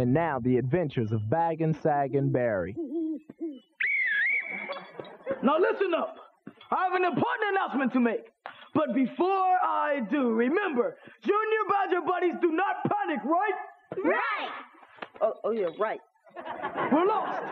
And now the adventures of Baggin, Saggin, Berry. Now listen up. I have an important announcement to make. But before I do, remember, Junior Badger buddies do not panic, right? Right! Oh yeah, right. We're lost.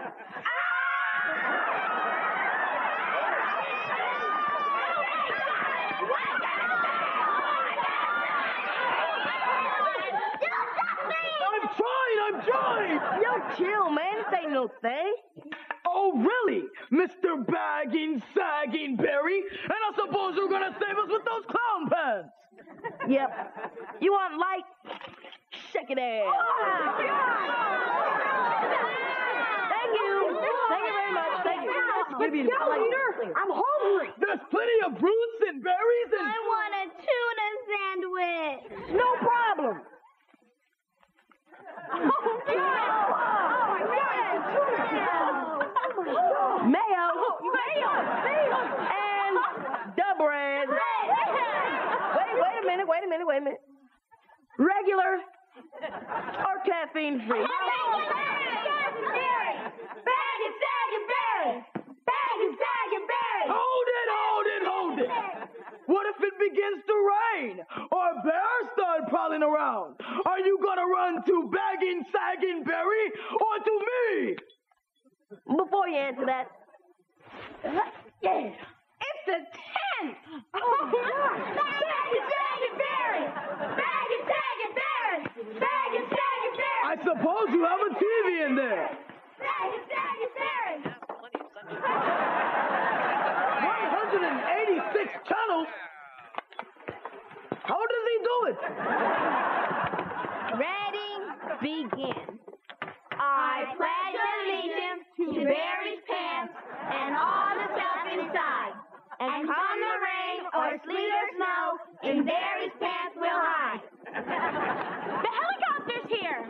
I'm trying. Yo, chill, man. This ain't no thing. Oh, really? Mr. Baggin, Saggin, Berry? And I suppose you're gonna save us with those clown pants. Yep. You want light? Shake it out. Thank you. Thank you very much. Thank you. Let's go, leader. I'm hungry. There's plenty of fruits and berries and... I want a tuna sandwich. No problem. Mayo. And the bread. Wait a minute. Regular or caffeine free? Baggin, Saggin, Berry. Baggin, Saggin, Berry. Hold it. What if it begins to rain or bears start prowling around? Are you gonna run to Baggin, Saggin, Berry or to me? Before you answer that, Yeah. It's a tent. Baggin, Saggin, Berry. Baggin, Saggin, Berry. Baggin, Saggin, Berry. I suppose you have a TV in there. Baggin, Saggin, Berry. 186 channels? How does he do it? Ready, begin. I pledge allegiance to Berry's pants and all the stuff inside. And come the rain or sleet or snow, in Berry's pants we'll hide. The helicopter's here.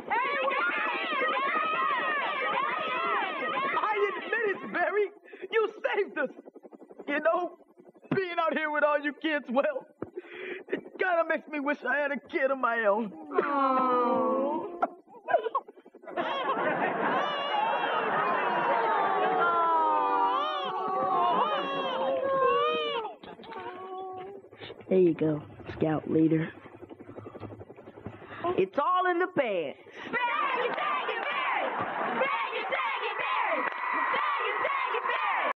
I admit it, Berry. You saved us. You know, being out here with all you kids, well, it kind of makes me wish I had a kid of my own. Oh. there you go, Scout Leader. It's all in the pan.